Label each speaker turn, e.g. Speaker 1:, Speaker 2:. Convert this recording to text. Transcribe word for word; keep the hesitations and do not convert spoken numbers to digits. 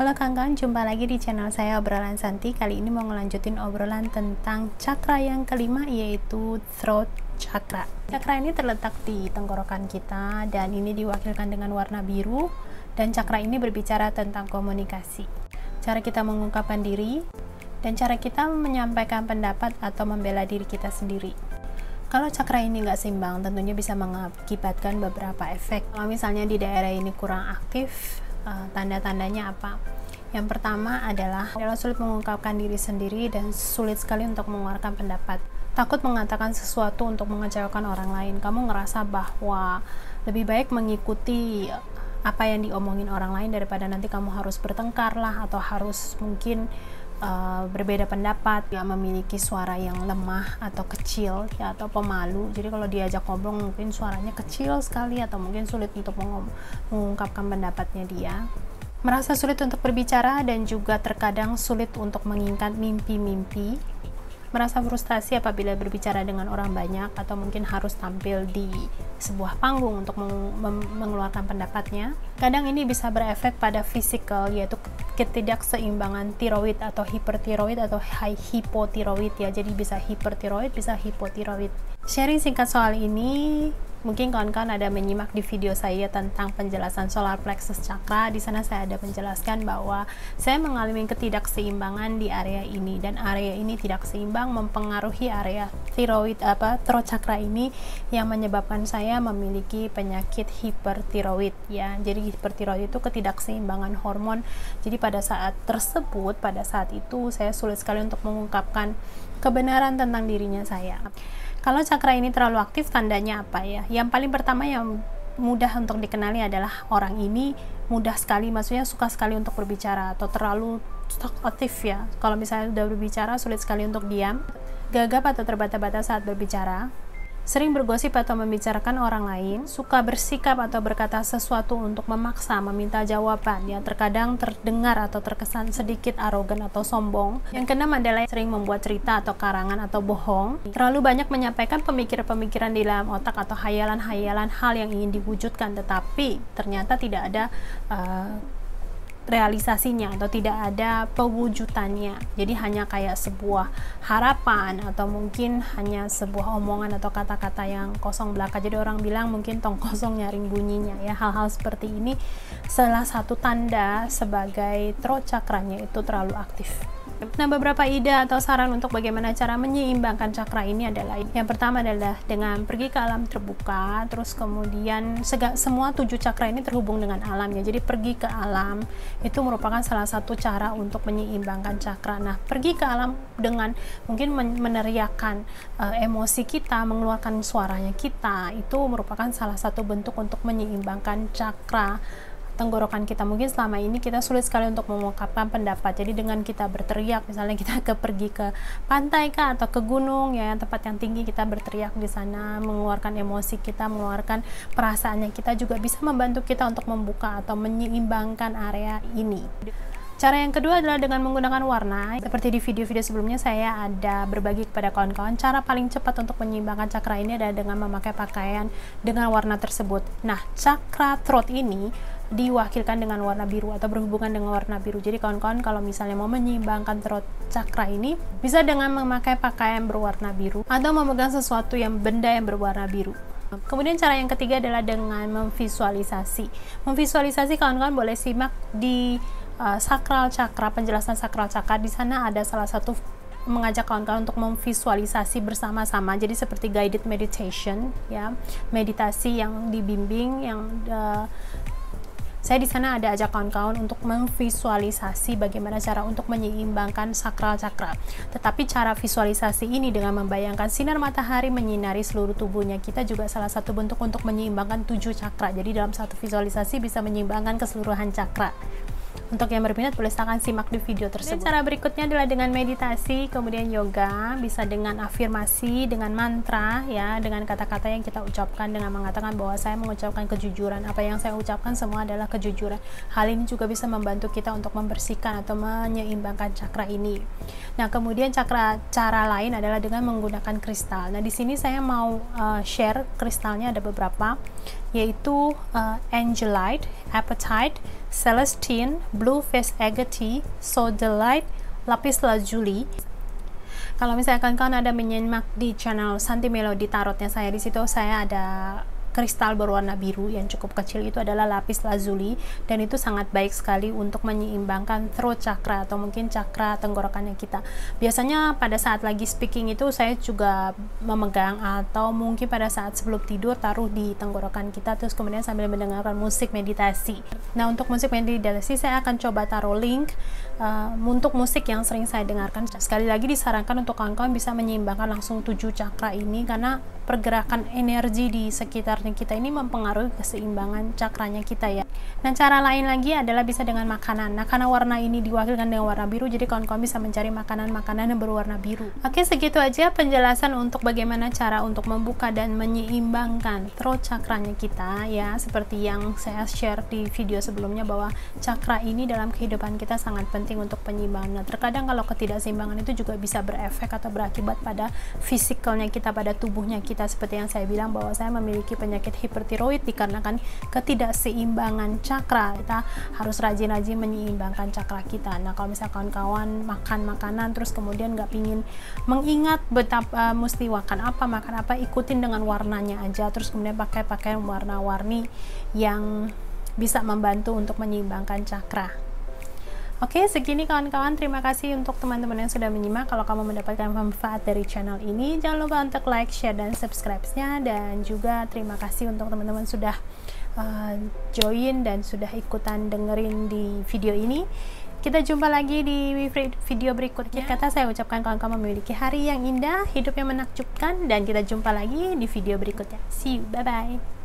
Speaker 1: Halo kawan-kawan, jumpa lagi di channel saya Obrolan Santi. Kali ini mau ngelanjutin obrolan tentang cakra yang kelima, yaitu throat chakra. Cakra ini terletak di tenggorokan kita dan ini diwakilkan dengan warna biru, dan cakra ini berbicara tentang komunikasi, cara kita mengungkapkan diri, dan cara kita menyampaikan pendapat atau membela diri kita sendiri. Kalau cakra ini nggak seimbang, tentunya bisa mengakibatkan beberapa efek. Kalau misalnya di daerah ini kurang aktif, uh, tanda-tandanya apa? Yang pertama adalah adalah sulit mengungkapkan diri sendiri dan sulit sekali untuk mengeluarkan pendapat. Takut mengatakan sesuatu untuk mengecewakan orang lain. Kamu ngerasa bahwa lebih baik mengikuti apa yang diomongin orang lain daripada nanti kamu harus bertengkar lah, atau harus mungkin Uh, berbeda pendapat, ya, memiliki suara yang lemah atau kecil, ya, atau pemalu. Jadi kalau diajak ngobrol mungkin suaranya kecil sekali, atau mungkin sulit untuk mengungkapkan pendapatnya dia. Merasa sulit untuk berbicara dan juga terkadang sulit untuk mengingat mimpi-mimpi. Merasa frustasi apabila berbicara dengan orang banyak, atau mungkin harus tampil di sebuah panggung untuk mengeluarkan pendapatnya. Kadang ini bisa berefek pada fisikal, yaitu ketidakseimbangan tiroid atau hipertiroid atau hipotiroid, ya. Jadi bisa hipertiroid, bisa hipotiroid. Sharing singkat soal ini, mungkin kawan-kawan ada menyimak di video saya tentang penjelasan solar plexus chakra. Di sana saya ada menjelaskan bahwa saya mengalami ketidakseimbangan di area ini, dan area ini tidak seimbang mempengaruhi area tiroid apa throat chakra ini, yang menyebabkan saya memiliki penyakit hipertiroid, ya. Jadi hipertiroid itu ketidakseimbangan hormon. Jadi pada saat tersebut, pada saat itu saya sulit sekali untuk mengungkapkan kebenaran tentang dirinya saya. Kalau cakra ini terlalu aktif, tandanya apa ya? Yang paling pertama yang mudah untuk dikenali adalah orang ini mudah sekali, maksudnya suka sekali untuk berbicara, atau terlalu aktif, ya. Kalau misalnya sudah berbicara, sulit sekali untuk diam, gagap atau terbata-bata saat berbicara, sering bergosip atau membicarakan orang lain, suka bersikap atau berkata sesuatu untuk memaksa, meminta jawaban, ya. Terkadang terdengar atau terkesan sedikit arogan atau sombong. Yang keenam adalah sering membuat cerita atau karangan atau bohong, terlalu banyak menyampaikan pemikiran-pemikiran di dalam otak atau hayalan-hayalan hal yang ingin diwujudkan, tetapi ternyata tidak ada uh, realisasinya atau tidak ada pewujudannya. Jadi hanya kayak sebuah harapan, atau mungkin hanya sebuah omongan atau kata-kata yang kosong belaka. Jadi orang bilang mungkin tong kosong nyaring bunyinya, ya. Hal-hal seperti ini salah satu tanda sebagai throat chakranya itu terlalu aktif. Nah, beberapa ide atau saran untuk bagaimana cara menyeimbangkan cakra ini adalah, yang pertama adalah dengan pergi ke alam terbuka. Terus kemudian sega, semua tujuh cakra ini terhubung dengan alam, ya. Jadi pergi ke alam itu merupakan salah satu cara untuk menyeimbangkan cakra. Nah, pergi ke alam dengan mungkin meneriakkan uh, emosi kita, mengeluarkan suaranya kita, itu merupakan salah satu bentuk untuk menyeimbangkan cakra tenggorokan kita. Mungkin selama ini kita sulit sekali untuk mengungkapkan pendapat. Jadi dengan kita berteriak, misalnya kita ke pergi ke pantai kah, atau ke gunung, ya, tempat yang tinggi, kita berteriak di sana, mengeluarkan emosi kita, mengeluarkan perasaannya kita, juga bisa membantu kita untuk membuka atau menyeimbangkan area ini. Cara yang kedua adalah dengan menggunakan warna. Seperti di video-video sebelumnya saya ada berbagi kepada kawan-kawan, cara paling cepat untuk menyeimbangkan cakra ini adalah dengan memakai pakaian dengan warna tersebut. Nah, cakra throat ini diwakilkan dengan warna biru atau berhubungan dengan warna biru. Jadi kawan-kawan kalau misalnya mau menyeimbangkan throat chakra ini, bisa dengan memakai pakaian berwarna biru atau memegang sesuatu yang benda yang berwarna biru. Kemudian cara yang ketiga adalah dengan memvisualisasi. Memvisualisasi kawan-kawan boleh simak di uh, sakral chakra, penjelasan sakral chakra. Di sana ada salah satu mengajak kawan-kawan untuk memvisualisasi bersama-sama. Jadi seperti guided meditation, ya, meditasi yang dibimbing, yang uh, saya di sana ada ajak kawan-kawan untuk memvisualisasi bagaimana cara untuk menyeimbangkan sakral chakra. Tetapi cara visualisasi ini dengan membayangkan sinar matahari menyinari seluruh tubuhnya kita juga salah satu bentuk untuk menyeimbangkan tujuh cakra. Jadi dalam satu visualisasi bisa menyeimbangkan keseluruhan cakra. Untuk yang berminat boleh silahkan simak di video tersebut. Dan cara berikutnya adalah dengan meditasi, kemudian yoga, bisa dengan afirmasi, dengan mantra, ya, dengan kata-kata yang kita ucapkan dengan mengatakan bahwa saya mengucapkan kejujuran. Apa yang saya ucapkan semua adalah kejujuran. Hal ini juga bisa membantu kita untuk membersihkan atau menyeimbangkan cakra ini. Nah, kemudian cakra cara lain adalah dengan menggunakan kristal. Nah, di sini saya mau uh, share kristalnya ada beberapa, yaitu uh, angelite, apatite, Celestine, Blue Face Agate, Sodalite, Lapis Lazuli. Kalau misalkan kalian ada menyimak di channel Santi Melody Tarotnya saya, di situ saya ada kristal berwarna biru yang cukup kecil, itu adalah lapis lazuli, dan itu sangat baik sekali untuk menyeimbangkan throat chakra atau mungkin cakra tenggorokannya kita. Biasanya pada saat lagi speaking itu saya juga memegang, atau mungkin pada saat sebelum tidur taruh di tenggorokan kita, terus kemudian sambil mendengarkan musik meditasi. Nah, untuk musik meditasi saya akan coba taruh link uh, untuk musik yang sering saya dengarkan. Sekali lagi disarankan untuk kawan-kawan bisa menyeimbangkan langsung tujuh cakra ini, karena pergerakan energi di sekitar kita ini mempengaruhi keseimbangan cakranya kita ya. Nah, cara lain lagi adalah bisa dengan makanan. Nah, karena warna ini diwakilkan dengan warna biru, jadi kawan-kawan bisa mencari makanan-makanan yang berwarna biru. Oke, segitu aja penjelasan untuk bagaimana cara untuk membuka dan menyeimbangkan throat cakranya kita ya. Seperti yang saya share di video sebelumnya, bahwa cakra ini dalam kehidupan kita sangat penting untuk penyimbangan. Nah, terkadang kalau ketidakseimbangan itu juga bisa berefek atau berakibat pada fisikalnya kita, pada tubuhnya kita. Seperti yang saya bilang, bahwa saya memiliki penyakit hipertiroid dikarenakan ketidakseimbangan cakra. Kita harus rajin-rajin menyeimbangkan cakra kita. Nah, kalau misalkan kawan makan makanan terus kemudian nggak pingin mengingat betapa uh, mesti makan apa, makan apa, ikutin dengan warnanya aja, terus kemudian pakai pakaian warna-warni yang bisa membantu untuk menyeimbangkan cakra. Oke, segini kawan-kawan. Terima kasih untuk teman-teman yang sudah menyimak. Kalau kamu mendapatkan manfaat dari channel ini, jangan lupa untuk like, share, dan subscribe-nya. Dan juga terima kasih untuk teman-teman sudah uh, join dan sudah ikutan dengerin di video ini. Kita jumpa lagi di video berikutnya. Kata saya ucapkan kawan-kawan memiliki hari yang indah, hidup yang menakjubkan, dan kita jumpa lagi di video berikutnya. See you, bye-bye.